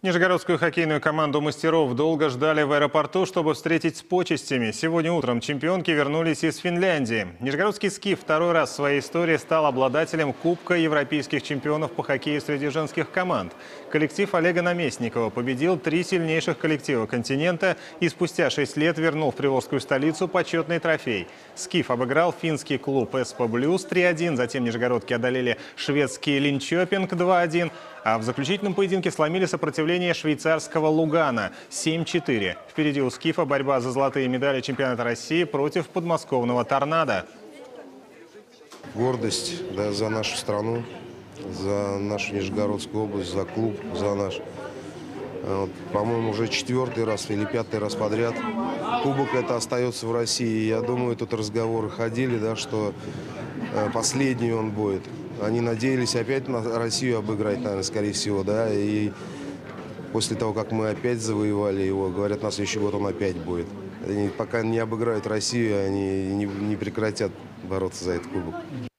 Нижегородскую хоккейную команду мастеров долго ждали в аэропорту, чтобы встретить с почестями. Сегодня утром чемпионки вернулись из Финляндии. Нижегородский «Скиф» второй раз в своей истории стал обладателем Кубка европейских чемпионов по хоккею среди женских команд. Коллектив Олега Наместникова победил 3 сильнейших коллектива континента и спустя 6 лет вернул в приволжскую столицу почетный трофей. «Скиф» обыграл финский клуб «Эспо Блюз» 3-1, затем нижегородки одолели шведский «Линчопинг» 2-1, а в заключительном поединке сломили сопротивление швейцарского «Лугана» 7-4. Впереди у «Скифа» борьба за золотые медали чемпионата России против подмосковного «Торнадо». Гордость, да, за нашу страну, за нашу Нижегородскую область, за клуб, за наш. Вот, по-моему, уже 4-й раз или 5-й раз подряд кубок это остается в России. Я думаю, тут разговоры ходили, да, что последний он будет. Они надеялись опять на Россию обыграть, наверное, скорее всего, да. И после того, как мы опять завоевали его, говорят, на следующий год он опять будет. Они пока не обыграют Россию, они не прекратят бороться за этот кубок.